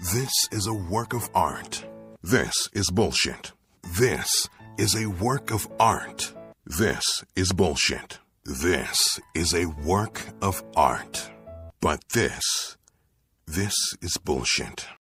This is a work of art. This is bullshit. This is a work of art. This is bullshit. This is a work of art. But this is bullshit.